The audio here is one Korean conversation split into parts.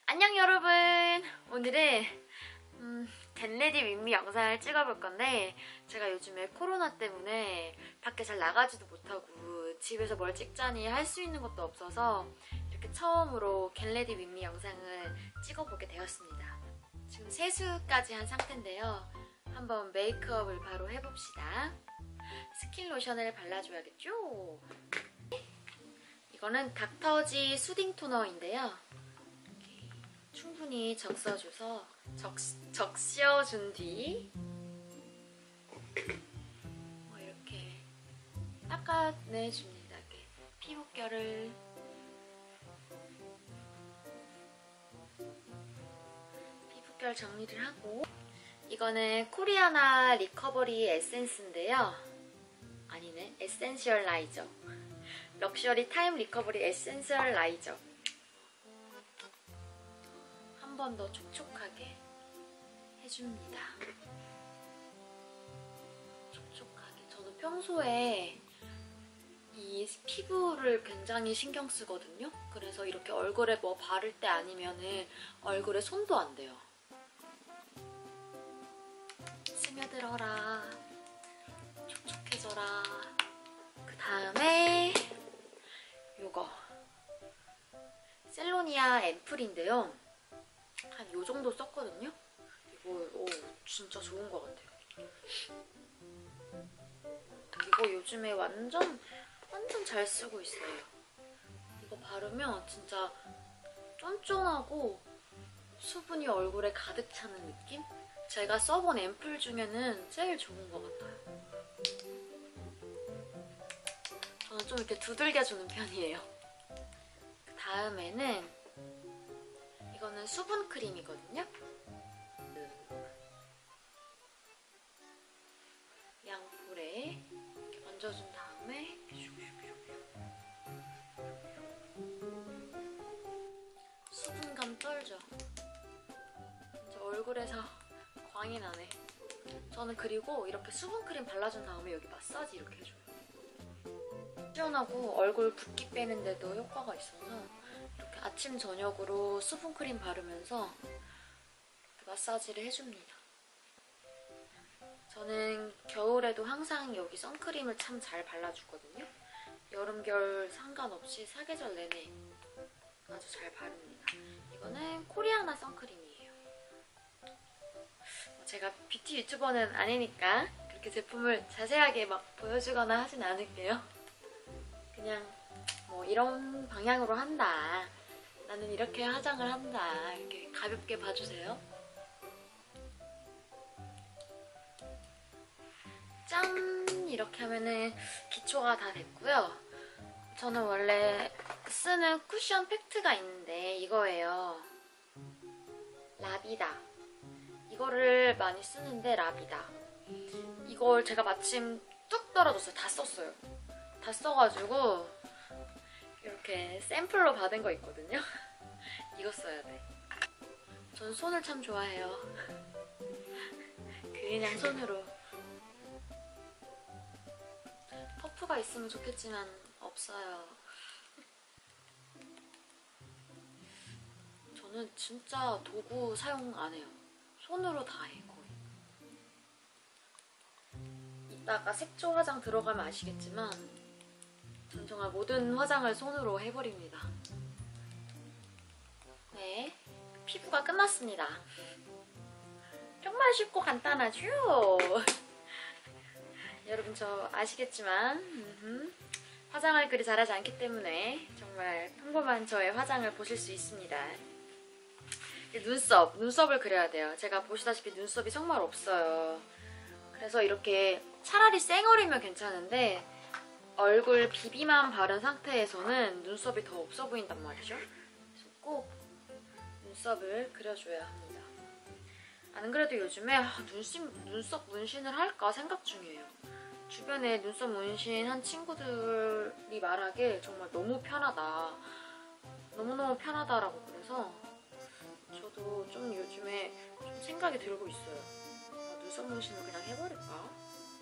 안녕 여러분! 오늘은 겟레디 윗미 영상을 찍어볼 건데 제가 요즘에 코로나 때문에 밖에 잘 나가지도 못하고 집에서 뭘 찍자니 할 수 있는 것도 없어서 이렇게 처음으로 겟레디 윗미 영상을 찍어보게 되었습니다. 지금 세수까지 한 상태인데요. 한번 메이크업을 바로 해봅시다. 스킨 로션을 발라줘야겠죠? 이거는 닥터지 수딩 토너인데요. 충분히 적셔준 뒤 이렇게 닦아내줍니다. 이렇게 피부결을 정리를 하고, 이거는 코리아나 리커버리 에센스인데요. 아니네, 에센셜 라이저. 럭셔리 타임 리커버리 에센셜 라이저. 한 번 더 촉촉하게 해줍니다. 촉촉하게. 저는 평소에 이 피부를 굉장히 신경 쓰거든요. 그래서 이렇게 얼굴에 뭐 바를 때 아니면은 얼굴에 손도 안 대요. 스며들어라. 촉촉해져라. 그 다음에 요거 셀로니아 앰플인데요. 한 요 정도 썼거든요. 이거 진짜 좋은 것 같아요. 이거 요즘에 완전 잘 쓰고 있어요. 이거 바르면 진짜 쫀쫀하고 수분이 얼굴에 가득 차는 느낌? 제가 써본 앰플 중에는 제일 좋은 것 같아요. 저는 좀 이렇게 두들겨주는 편이에요. 그 다음에는 이거는 수분 크림이거든요. 양볼에 이렇게 얹어준 다음에 수분감 떨죠. 진짜 얼굴에서 광이 나네. 저는 그리고 이렇게 수분 크림 발라준 다음에 여기 마사지 이렇게 해줘요. 시원하고 얼굴 붓기 빼는데도 효과가 있어서 이렇게 아침 저녁으로 수분크림 바르면서 마사지를 해줍니다. 저는 겨울에도 항상 여기 선크림을 참 잘 발라주거든요. 여름 겨울 상관없이 사계절 내내 아주 잘 바릅니다. 이거는 코리아나 선크림이에요. 제가 뷰티 유튜버는 아니니까 그렇게 제품을 자세하게 막 보여주거나 하진 않을게요. 그냥 뭐 이런 방향으로 한다, 나는 이렇게 화장을 한다, 이렇게 가볍게 봐주세요. 짠! 이렇게 하면은 기초가 다 됐고요. 저는 원래 쓰는 쿠션 팩트가 있는데 이거예요. 라비다. 이거를 많이 쓰는데 라비다. 이걸 제가 마침 뚝 떨어졌어요. 다 썼어요. 다 써가지고 이렇게 샘플로 받은 거 있거든요. 이거 써야 돼. 전 손을 참 좋아해요. 그냥 손으로. 퍼프가 있으면 좋겠지만 없어요. 저는 진짜 도구 사용 안 해요. 손으로 다 해, 거의. 이따가 색조 화장 들어가면 아시겠지만 전 정말 모든 화장을 손으로 해버립니다. 네, 피부가 끝났습니다. 정말 쉽고 간단하죠? 여러분 저 아시겠지만 화장을 그리 잘하지 않기 때문에 정말 평범한 저의 화장을 보실 수 있습니다. 눈썹을 그려야 돼요. 제가 보시다시피 눈썹이 정말 없어요. 그래서 이렇게 차라리 쌩얼이면 괜찮은데 얼굴 비비만 바른 상태에서는 눈썹이 더 없어 보인단 말이죠. 그래서 꼭 눈썹을 그려줘야 합니다. 안 그래도 요즘에 눈썹 문신을 할까 생각 중이에요. 주변에 눈썹 문신한 친구들이 말하길 정말 너무 편하다, 너무너무 편하다라고 그래서 저도 좀 요즘에 좀 생각이 들고 있어요. 눈썹 문신을 그냥 해버릴까?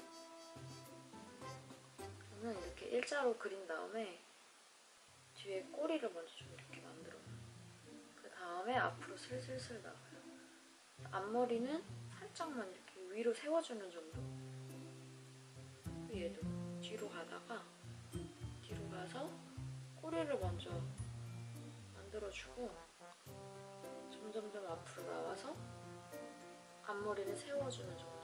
저는 이렇게 일자로 그린 다음에 뒤에 꼬리를 먼저 좀 이렇게 만들어요. 그 다음에 앞으로 슬슬슬 나와요. 앞머리는 살짝만 이렇게 위로 세워주는 정도? 얘도 뒤로 가다가 뒤로 가서 꼬리를 먼저 만들어주고 점점점 앞으로 나와서 앞머리를 세워주는 정도?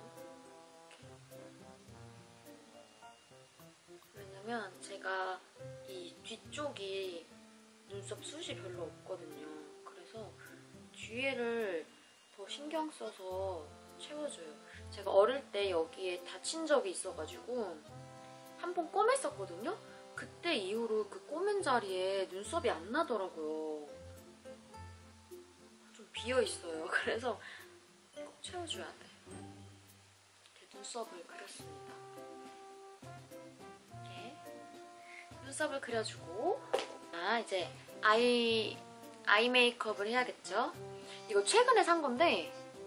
왜냐면 제가 이 뒤쪽이 눈썹 숱이 별로 없거든요. 그래서 뒤에를 더 신경 써서 채워줘요. 제가 어릴 때 여기에 다친 적이 있어가지고 한 번 꼬맸었거든요? 그때 이후로 그 꼬맨 자리에 눈썹이 안 나더라고요. 좀 비어있어요. 그래서 꼭 채워줘야 돼. 이렇게 눈썹을 그렸습니다. 이렇게 눈썹을 그려주고 이제 아이 메이크업을 해야겠죠? 이거 최근에 산 건데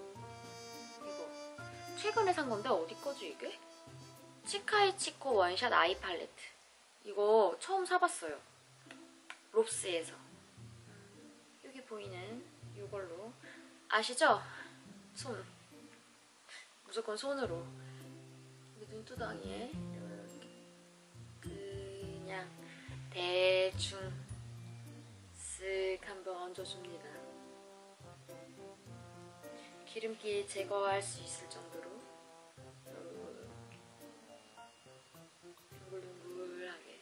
어디 거지 이게? 치카이 치코 원샷 아이 팔레트. 이거 처음 사봤어요. 롭스에서. 여기 보이는 이걸로 아시죠? 손. 무조건 손으로 눈두덩이에 이렇게 그냥 대충 쓱 한번 얹어줍니다. 기름기 제거할 수 있을 정도로 둥글둥글하게.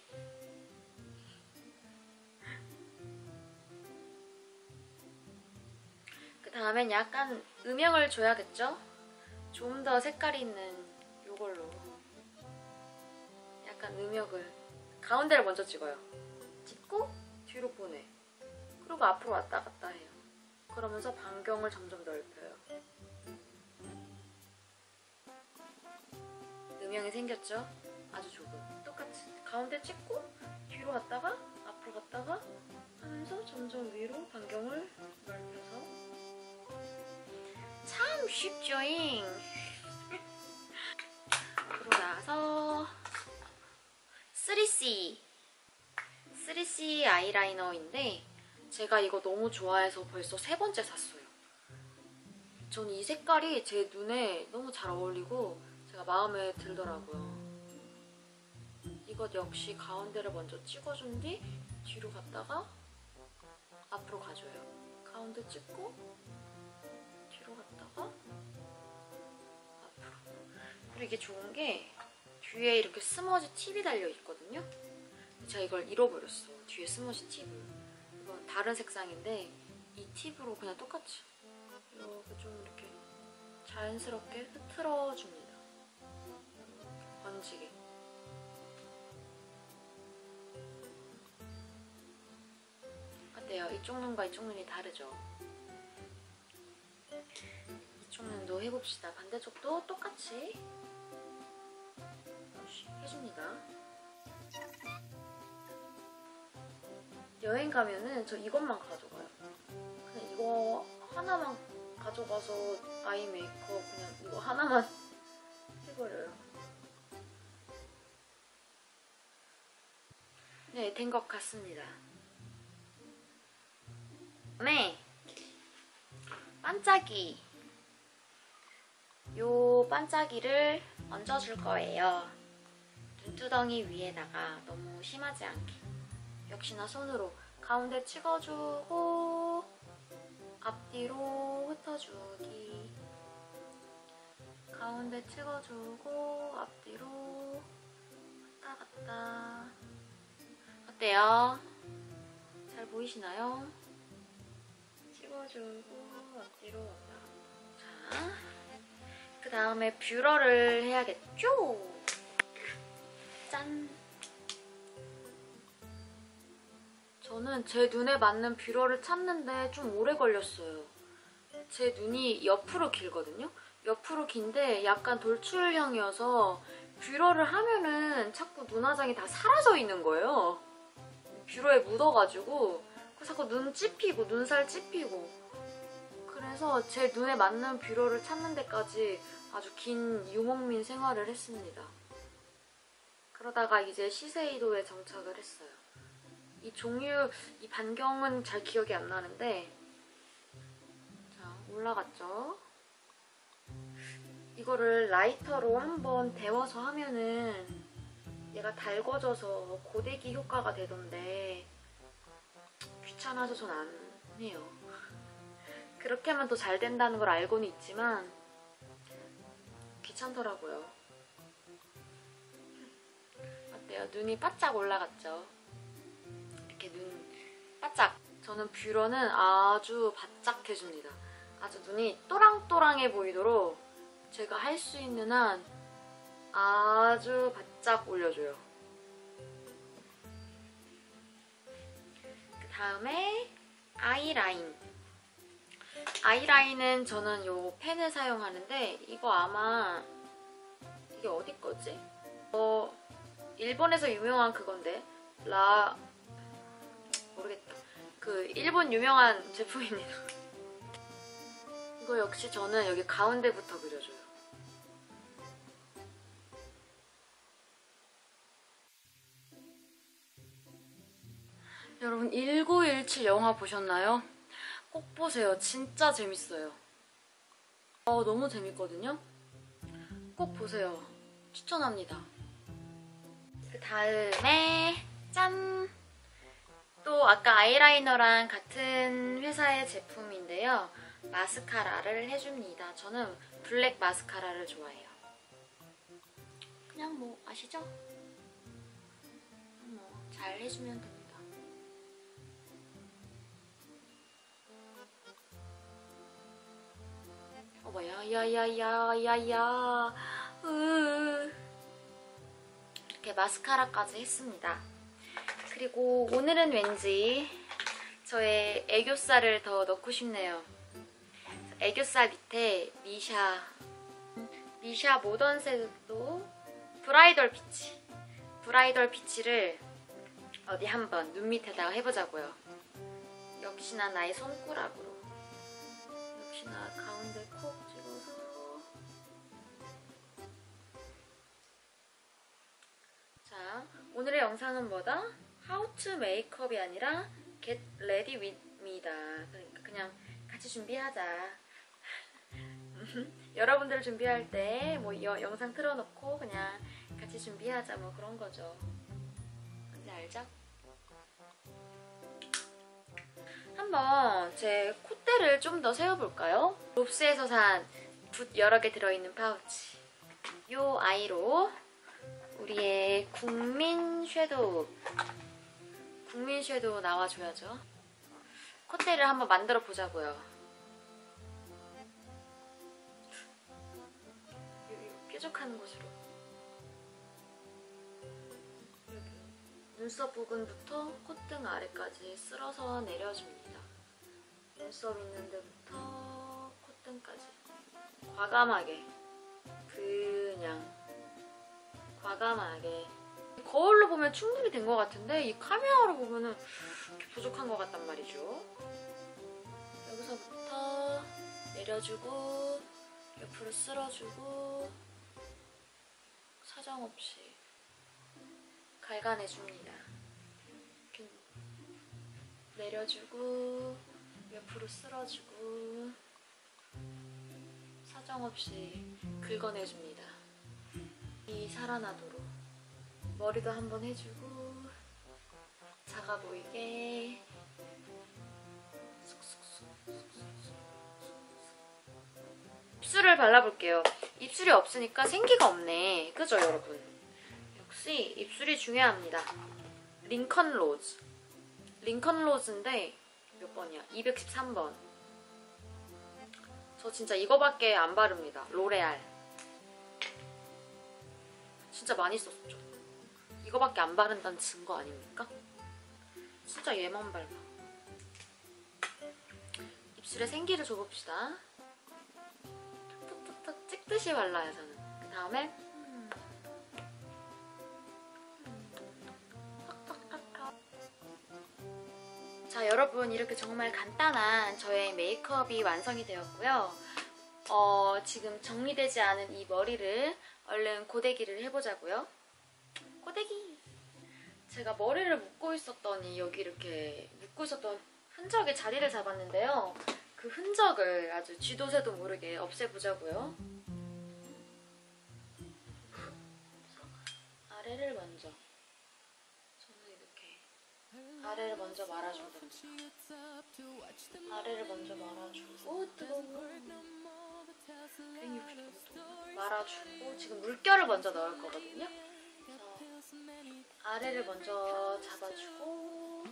그 다음엔 약간 음영을 줘야겠죠? 좀 더 색깔이 있는 이걸로 약간 음영을 가운데를 먼저 찍어요. 찍고 뒤로 보내. 그리고 앞으로 왔다 갔다 해요. 그러면서 반경을 점점 넓혀요. 음영이 생겼죠? 아주 조금. 똑같이 가운데 찍고 뒤로 갔다가 앞으로 갔다가 하면서 점점 위로 반경을 넓혀서. 참 쉽죠잉? 그러고 나서 3C 아이라이너인데 제가 이거 너무 좋아해서 벌써 3번째 샀어요. 전 이 색깔이 제 눈에 너무 잘 어울리고 제가 마음에 들더라고요. 이것 역시 가운데를 먼저 찍어준 뒤 뒤로 갔다가 앞으로 가줘요. 가운데 찍고 뒤로 갔다가 앞으로. 그리고 이게 좋은 게 뒤에 이렇게 스머지 팁이 달려있거든요. 제가 이걸 잃어버렸어. 뒤에 스머지 팁을. 이건 다른 색상인데 이 팁으로 그냥 똑같이 이렇게 좀 이렇게 자연스럽게 흐트러줍니다. 번지게. 어때요? 이쪽 눈과 이쪽 눈이 다르죠? 이쪽 눈도 해봅시다. 반대쪽도 똑같이 해줍니다. 여행 가면은 저 이것만 가져가요. 그냥 이거 하나만 가져가서 아이 메이크업 그냥 이거 하나만 해버려요. 네, 된 것 같습니다. 네, 반짝이. 요 반짝이를 얹어줄 거예요. 눈두덩이 위에다가 너무 심하지 않게. 역시나 손으로 가운데 찍어주고 앞뒤로 흩어주기. 가운데 찍어주고 앞뒤로 왔다 갔다. 어때요? 잘 보이시나요? 찍어주고 앞뒤로 왔다 갔다. 자, 그 다음에 뷰러를 해야겠죠? 짠! 저는 제 눈에 맞는 뷰러를 찾는데 좀 오래 걸렸어요. 제 눈이 옆으로 길거든요? 옆으로 긴데 약간 돌출형이어서 뷰러를 하면은 자꾸 눈화장이 다 사라져 있는 거예요. 뷰러에 묻어가지고 자꾸 눈 찝히고 눈살 찝히고. 그래서 제 눈에 맞는 뷰러를 찾는 데까지 아주 긴 유목민 생활을 했습니다. 그러다가 이제 시세이도에 정착을 했어요. 이 종류, 이 반경은 잘 기억이 안 나는데 올라갔죠? 이거를 라이터로 한번 데워서 하면은 얘가 달궈져서 고데기 효과가 되던데 귀찮아서 전 안 해요. 그렇게 하면 더 잘 된다는 걸 알고는 있지만 귀찮더라고요. 어때요? 눈이 바짝 올라갔죠? 이렇게 눈 바짝. 저는 뷰러는 아주 바짝 해줍니다. 아주 눈이 또랑또랑해 보이도록 제가 할 수 있는 한 아주 바짝 올려줘요. 그 다음에 아이라인. 아이라인은 저는 요 펜을 사용하는데 이거 아마 이게 어디 거지? 일본에서 유명한 그건데 모르겠다. 그 일본 유명한 제품입니다. 이거 역시 저는 여기 가운데부터 그려줘요. 여러분 1917 영화 보셨나요? 꼭 보세요. 진짜 재밌어요. 너무 재밌거든요? 꼭 보세요. 추천합니다. 그 다음에 짠! 또 아까 아이라이너랑 같은 회사의 제품인데요. 마스카라를 해줍니다. 저는 블랙 마스카라를 좋아해요. 그냥 뭐 아시죠? 뭐 잘 해주면 됩니다. 야야야야야야 이렇게 마스카라까지 했습니다. 그리고 오늘은 왠지 저의 애교살을 더 넣고 싶네요. 애교살 밑에 미샤 모던 섀도우 브라이덜 피치를 어디 한번 눈 밑에다가 해보자고요. 역시나 나의 손가락으로 역시나 가운데 콕 찍어서. 자, 오늘의 영상은 뭐다? How to makeup이 아니라 Get ready with me다. 그러니까 그냥 같이 준비하자. 여러분들 준비할 때 뭐 영상 틀어놓고 그냥 같이 준비하자 뭐 그런 거죠. 뭔지 알죠? 한번 제 콧대를 좀 더 세워볼까요? 롭스에서 산 붓 여러 개 들어있는 파우치. 이 아이로 우리의 국민 섀도우 나와줘야죠. 콧대를 한번 만들어 보자고요. 뾰족한 곳으로 눈썹 부분부터 콧등 아래까지 쓸어서 내려줍니다. 눈썹 있는 데부터 콧등까지 과감하게, 그냥 과감하게. 거울로 보면 충분히 된 것 같은데 이 카메라로 보면은 이렇게 부족한 것 같단 말이죠. 여기서부터 내려주고 옆으로 쓸어주고 사정없이 갈가내줍니다. 이렇게 내려주고 옆으로 쓸어주고 사정없이 긁어내줍니다. 이 살아나도록. 머리도 한번 해주고 작아 보이게 입술을 발라볼게요. 입술이 없으니까 생기가 없네. 그죠 여러분? 역시 입술이 중요합니다. 링컨 로즈인데 몇 번이야? 213번. 저 진짜 이거밖에 안 바릅니다. 로레알. 진짜 많이 썼죠. 이거밖에 안 바른다는 증거 아닙니까? 진짜 얘만 밟아. 입술에 생기를 줘봅시다. 툭툭툭 찍듯이 발라요 저는. 그 다음에 자 여러분, 이렇게 정말 간단한 저의 메이크업이 완성이 되었고요. 지금 정리되지 않은 이 머리를 얼른 고데기를 해보자고요. 고데기! 제가 머리를 묶고 있었더니 여기 이렇게 묶고 있었던 흔적의 자리를 잡았는데요. 그 흔적을 아주 쥐도새도 모르게 없애보자고요. 아래를 먼저, 저는 이렇게 아래를 먼저 말아주고, 아래를 먼저 말아주고, 뜨거워. 160도 말아주고, 지금 물결을 먼저 넣을 거거든요. 그래서 아래를 먼저 잡아주고,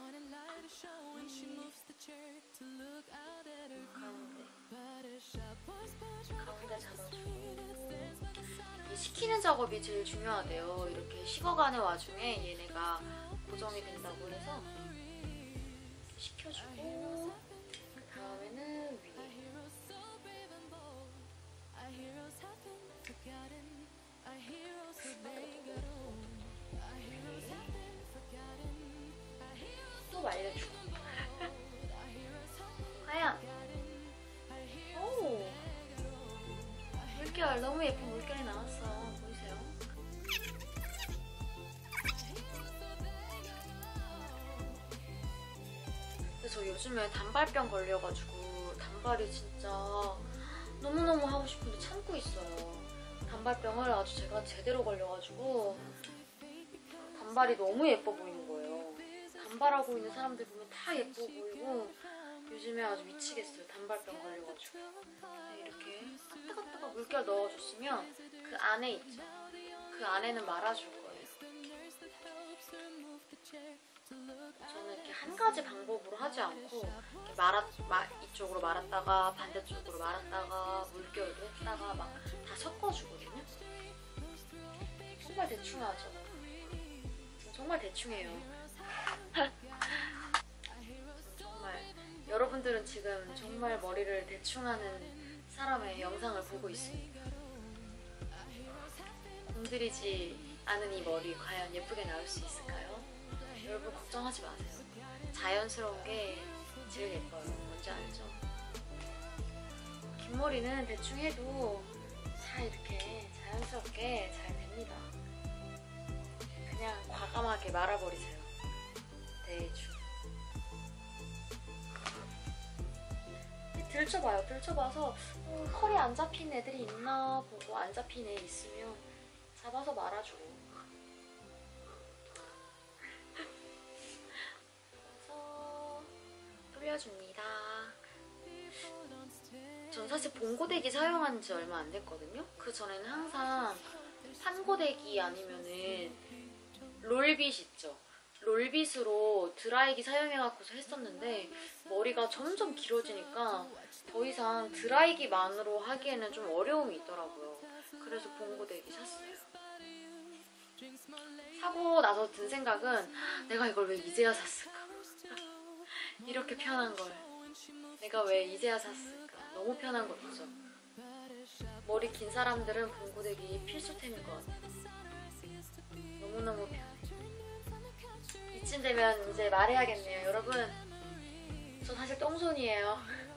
가운데 잡아주고. 이 식히는 작업이 제일 중요하대요. 이렇게 식어가는 와중에 얘네가 고정이 된다고 해서 식혀주고, 그 다음에는 위에 또 말려주고. 과연 오, 물결, 너무 예쁜 물결이 나왔어. 보이세요? 근데 저 요즘에 단발병 걸려가지고 단발이 진짜 너무너무 하고 싶은데 참고 있어요. 단발병을 아주 제가 제대로 걸려가지고 단발이 너무 예뻐 보이는 거예요. 단발하고 있는 사람들 보면 다 예뻐 보이고 요즘에 아주 미치겠어요. 단발병 걸려가지고. 이렇게 뜨겁뜨거 물결 넣어줬으면 그 안에 있죠. 그 안에는 말아줄 거예요. 저는 이렇게 한 가지 방법으로 하지 않고 이렇게 이쪽으로 말았다가 반대쪽으로 말았다가 물결도 했다가 막 다 섞어주거든요. 정말 대충 하죠. 정말 대충 해요. 정말 여러분들은 지금 정말 머리를 대충 하는 사람의 영상을 보고 있습니다. 공들이지 않은 이 머리 과연 예쁘게 나올 수 있을까요? 여러분 걱정하지 마세요. 자연스러운 게 제일 예뻐요. 뭔지 알죠? 긴 머리는 대충 해도 다 이렇게 자연스럽게 잘 됩니다. 그냥 과감하게 말아버리세요. 대충. 들춰봐요. 들춰봐서 컬이 안 잡힌 애들이 있나 보고 안 잡힌 애 있으면 잡아서 말아주고. 그래서 돌려줍니다. 전 사실 봉고데기 사용한 지 얼마 안 됐거든요. 그 전에는 항상 판고데기 아니면은 롤빗 있죠. 롤빗으로 드라이기 사용해갖고서 했었는데 머리가 점점 길어지니까 더 이상 드라이기만으로 하기에는 좀 어려움이 있더라고요. 그래서 봉고데기 샀어요. 사고 나서 든 생각은 내가 이걸 왜 이제야 샀을까? 이렇게 편한 걸 내가 왜 이제야 샀을까? 너무 편한 거 있죠. 머리 긴 사람들은 봉고데기 필수템인 것 같아요. 너무너무 편해. 이쯤 되면 이제 말해야겠네요. 여러분, 저 사실 똥손이에요.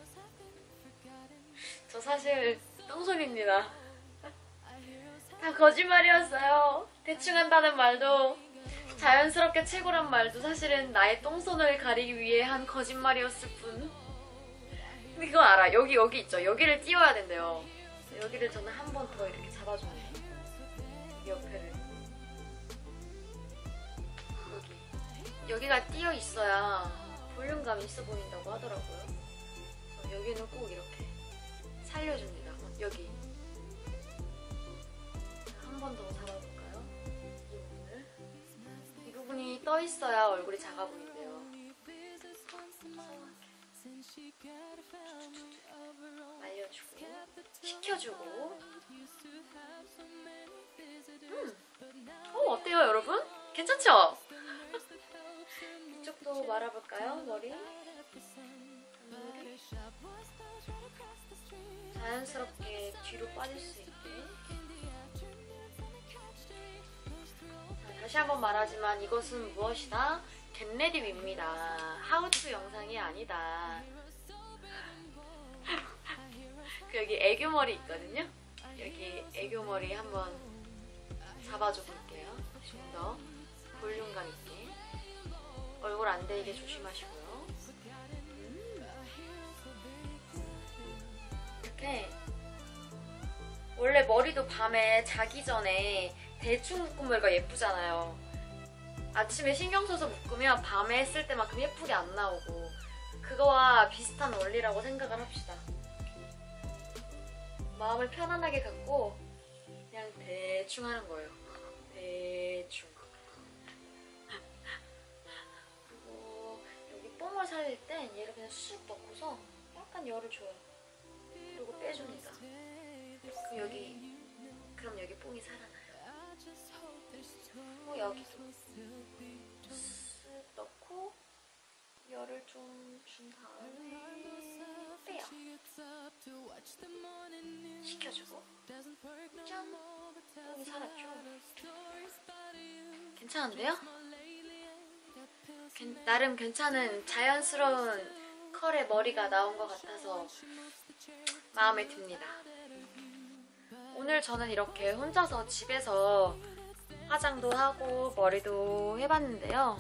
저 사실 똥손입니다. 다 거짓말이었어요. 대충 한다는 말도 자연스럽게 최고란 말도 사실은 나의 똥손을 가리기 위해 한 거짓말이었을 뿐. 근데 그거 알아. 여기 있죠. 여기를 띄워야 된대요. 여기를 저는 한 번 더 이렇게 잡아줍니다. 옆에를. 여기가 띄어 있어야 볼륨감이 있어 보인다고 하더라고요. 그래서 여기는 꼭 이렇게 살려줍니다. 여기 한 번 더 잡아볼까요? 이 부분을. 이 부분이 떠 있어야 얼굴이 작아 보인대요. 말려주고 식혀주고. 어때요 여러분? 괜찮죠? 이쪽도 말아볼까요? 머리 자연스럽게 뒤로 빠질 수 있게. 자, 다시 한번 말하지만 이것은 무엇이다? 겟레디입니다. 하우투 영상이 아니다. 그 여기 애교머리 있거든요? 여기 애교머리 한번 잡아줘 볼게요. 좀 더 볼륨감 있게. 얼굴 안 데이게 조심하시고요. 원래 머리도 밤에 자기 전에 대충 묶은 머리가 예쁘잖아요. 아침에 신경 써서 묶으면 밤에 했을 때만큼 예쁘게 안 나오고, 그거와 비슷한 원리라고 생각을 합시다. 마음을 편안하게 갖고 그냥 대충 하는 거예요. 대충. 그리고 여기 뽕을 살릴 땐 얘를 그냥 쑥 넣고서 약간 열을 줘요. 그리고 빼줍니다. 그럼 여기 뽕이 살아나요. 그리고 여기도 쓱 넣고 열을 좀 준 다음에 빼요. 식혀주고 짠! 뽕이 살았죠? 괜찮은데요? 나름 괜찮은 자연스러운 컬의 머리가 나온 것 같아서 마음에 듭니다. 오늘 저는 이렇게 혼자서 집에서 화장도 하고 머리도 해봤는데요.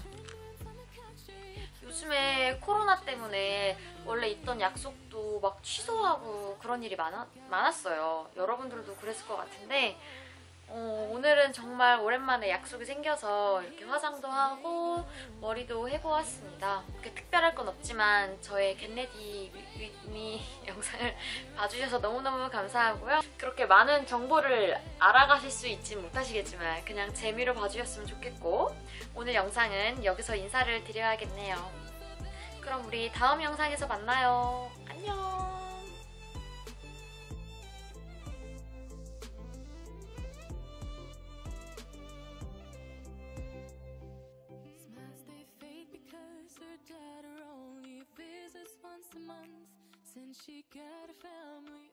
요즘에 코로나 때문에 원래 있던 약속도 막 취소하고 그런 일이 많았어요. 여러분들도 그랬을 것 같은데 오늘은 정말 오랜만에 약속이 생겨서 이렇게 화장도 하고 머리도 해보았습니다. 그렇게 특별할 건 없지만 저의 겟레디 윗미 영상을 봐주셔서 너무너무 감사하고요. 그렇게 많은 정보를 알아가실 수 있진 못하시겠지만 그냥 재미로 봐주셨으면 좋겠고, 오늘 영상은 여기서 인사를 드려야겠네요. 그럼 우리 다음 영상에서 만나요. 안녕. Once a month since she got a family.